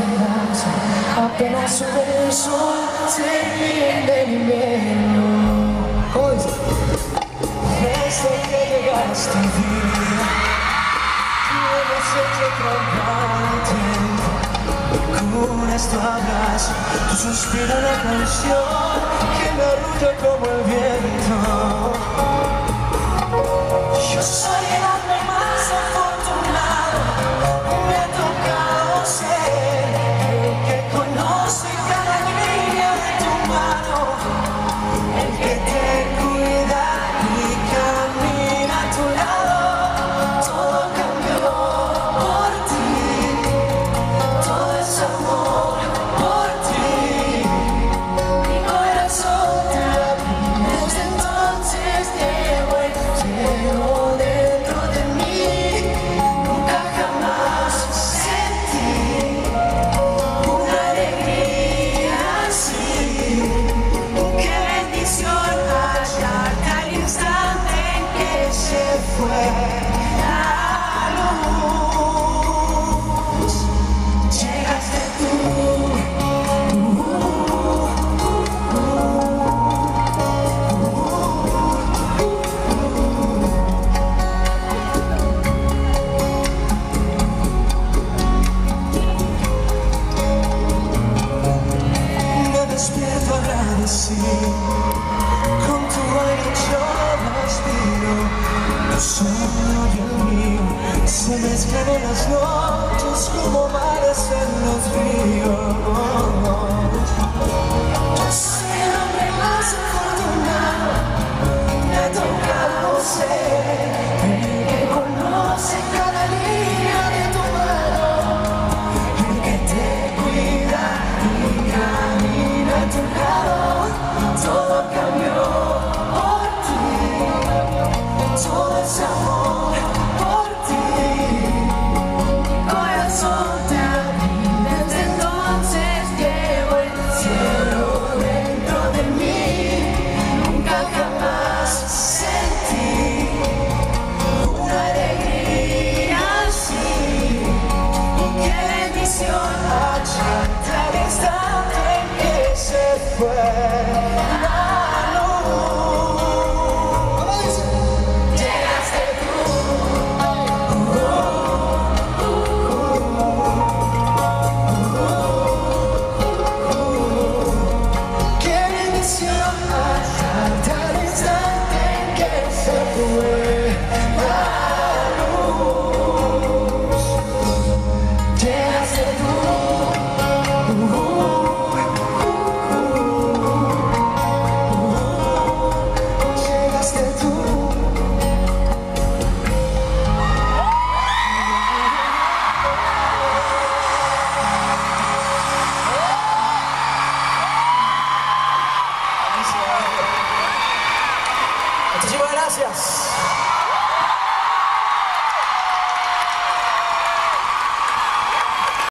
esperanza. Apenas sube el sol, se viene el invierno. ¿Cómo dice? Desde que llegaste a mi vida, tienes hecho trabajar el tiempo. Con este abrazo, tu suspiro, una canción que me arrulla como el viento. Yo soy el hombre más afortunado, me ha tocado ser el que conoce cada línea de tu mano, el que te cuida y camina a tu lado. Todo cambió por ti, todo es amor por ti. Mi corazón te abre, desde entonces llevo el cielo dentro de mí. Nunca jamás sentí una alegría así. Qué bendición hallarte al instante en que se fue la luz. Llegaste tú. Me despierto agradecido, con tu aire yo respiro. Tu sueño y el mío se mezclan en las noches como mares en los ríos. Yo soy el hombre más afortunado, me ha tocado ser el que conoce cada línea de tu mano, el que te cuida y camina a tu lado. Todo cambió por ti, todo es amor por ti. Mi corazón te abre, desde entonces llevo el cielo dentro de mí. Nunca jamás sentí una alegría así. Qué bendición hallarte al instante en que se fue la luz. ¿Cómo dice? Llegaste tú. Qué bendición hallarte al instante en que se fue la luz. Llegaste tú. Llegaste tú. Muchísimas gracias.